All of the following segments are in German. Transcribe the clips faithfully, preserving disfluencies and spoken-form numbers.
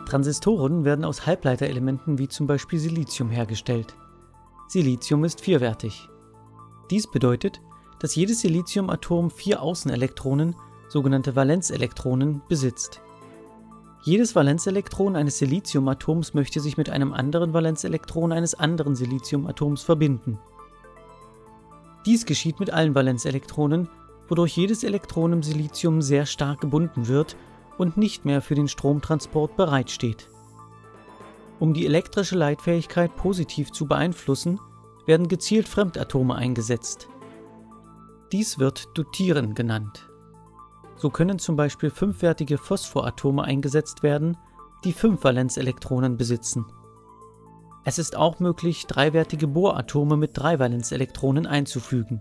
Transistoren werden aus Halbleiterelementen wie zum Beispiel Silizium hergestellt. Silizium ist vierwertig. Dies bedeutet, dass jedes Siliziumatom vier Außenelektronen, sogenannte Valenzelektronen, besitzt. Jedes Valenzelektron eines Siliziumatoms möchte sich mit einem anderen Valenzelektron eines anderen Siliziumatoms verbinden. Dies geschieht mit allen Valenzelektronen, wodurch jedes Elektron im Silizium sehr stark gebunden wird und nicht mehr für den Stromtransport bereitsteht. Um die elektrische Leitfähigkeit positiv zu beeinflussen, werden gezielt Fremdatome eingesetzt. Dies wird Dotieren genannt. So können zum Beispiel fünfwertige Phosphoratome eingesetzt werden, die fünf Valenzelektronen besitzen. Es ist auch möglich, dreiwertige Bohratome mit drei Valenzelektronen einzufügen.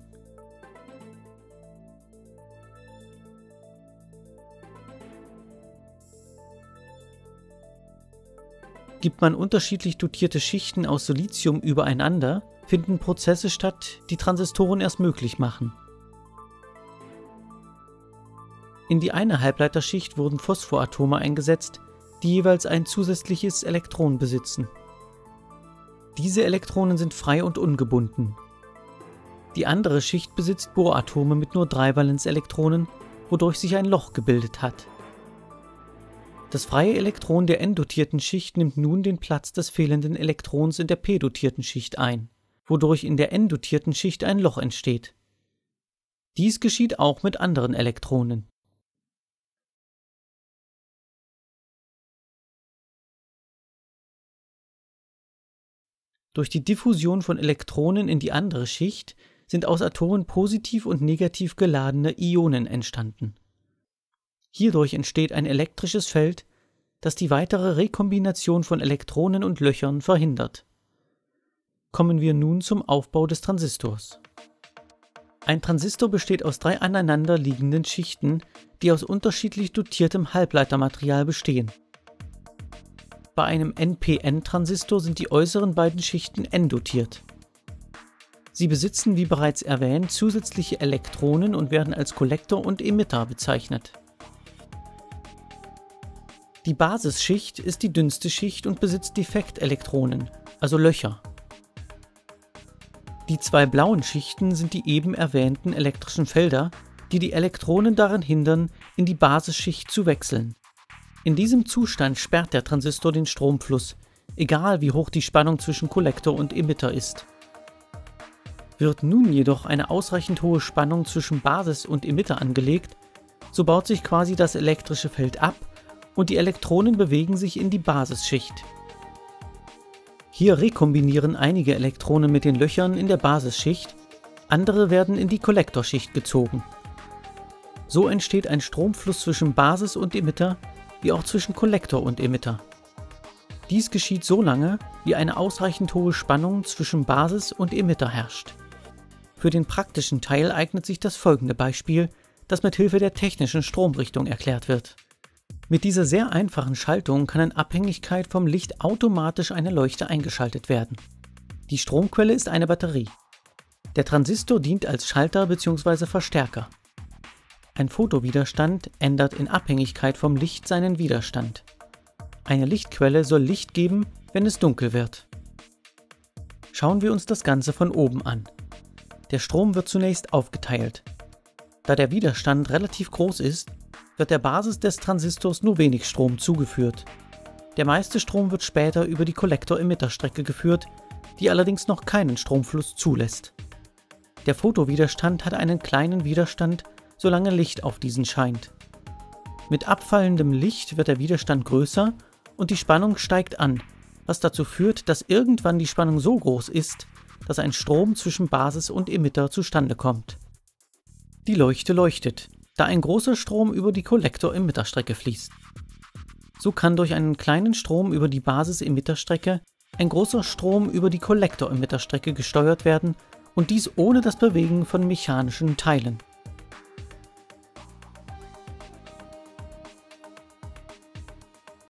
Gibt man unterschiedlich dotierte Schichten aus Silizium übereinander, finden Prozesse statt, die Transistoren erst möglich machen. In die eine Halbleiterschicht wurden Phosphoratome eingesetzt, die jeweils ein zusätzliches Elektron besitzen. Diese Elektronen sind frei und ungebunden. Die andere Schicht besitzt Bohratome mit nur drei Valenzelektronen, wodurch sich ein Loch gebildet hat. Das freie Elektron der n-dotierten Schicht nimmt nun den Platz des fehlenden Elektrons in der p-dotierten Schicht ein, wodurch in der n-dotierten Schicht ein Loch entsteht. Dies geschieht auch mit anderen Elektronen. Durch die Diffusion von Elektronen in die andere Schicht sind aus Atomen positiv und negativ geladene Ionen entstanden. Hierdurch entsteht ein elektrisches Feld, das die weitere Rekombination von Elektronen und Löchern verhindert. Kommen wir nun zum Aufbau des Transistors. Ein Transistor besteht aus drei aneinander liegenden Schichten, die aus unterschiedlich dotiertem Halbleitermaterial bestehen. Bei einem N P N-Transistor sind die äußeren beiden Schichten n-dotiert. Sie besitzen, wie bereits erwähnt, zusätzliche Elektronen und werden als Kollektor und Emitter bezeichnet. Die Basisschicht ist die dünnste Schicht und besitzt Defektelektronen, also Löcher. Die zwei blauen Schichten sind die eben erwähnten elektrischen Felder, die die Elektronen daran hindern, in die Basisschicht zu wechseln. In diesem Zustand sperrt der Transistor den Stromfluss, egal wie hoch die Spannung zwischen Kollektor und Emitter ist. Wird nun jedoch eine ausreichend hohe Spannung zwischen Basis und Emitter angelegt, so baut sich quasi das elektrische Feld ab und die Elektronen bewegen sich in die Basisschicht. Hier rekombinieren einige Elektronen mit den Löchern in der Basisschicht, andere werden in die Kollektorschicht gezogen. So entsteht ein Stromfluss zwischen Basis und Emitter, wie auch zwischen Kollektor und Emitter. Dies geschieht so lange, wie eine ausreichend hohe Spannung zwischen Basis und Emitter herrscht. Für den praktischen Teil eignet sich das folgende Beispiel, das mit Hilfe der technischen Stromrichtung erklärt wird. Mit dieser sehr einfachen Schaltung kann in Abhängigkeit vom Licht automatisch eine Leuchte eingeschaltet werden. Die Stromquelle ist eine Batterie. Der Transistor dient als Schalter bzw. Verstärker. Ein Photowiderstand ändert in Abhängigkeit vom Licht seinen Widerstand. Eine Lichtquelle soll Licht geben, wenn es dunkel wird. Schauen wir uns das Ganze von oben an. Der Strom wird zunächst aufgeteilt. Da der Widerstand relativ groß ist, wird der Basis des Transistors nur wenig Strom zugeführt. Der meiste Strom wird später über die Kollektor-Emitter-Strecke geführt, die allerdings noch keinen Stromfluss zulässt. Der Photowiderstand hat einen kleinen Widerstand, solange Licht auf diesen scheint. Mit abfallendem Licht wird der Widerstand größer und die Spannung steigt an, was dazu führt, dass irgendwann die Spannung so groß ist, dass ein Strom zwischen Basis und Emitter zustande kommt. Die Leuchte leuchtet, da ein großer Strom über die Kollektor-Emitter-Strecke fließt. So kann durch einen kleinen Strom über die Basis-Emitter-Strecke ein großer Strom über die Kollektor-Emitter-Strecke gesteuert werden und dies ohne das Bewegen von mechanischen Teilen.